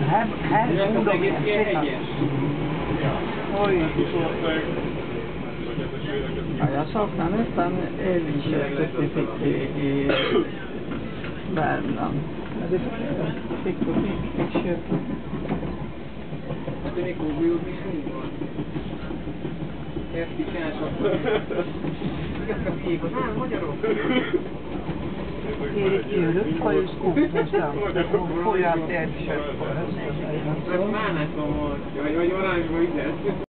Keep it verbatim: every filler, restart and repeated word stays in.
här, här bor de egentligen. Oj, ja, jag saknar nästan älgköttet vi fick i, i Värmland. Ja, det fick vi fick, fick köpa. Det är god mission. Häftig känsla. Ganska pig och här magyarok. Erik Jurup har ju skog någonstans. Hon får ju alltid älgkött på hösten. Jag var ju där.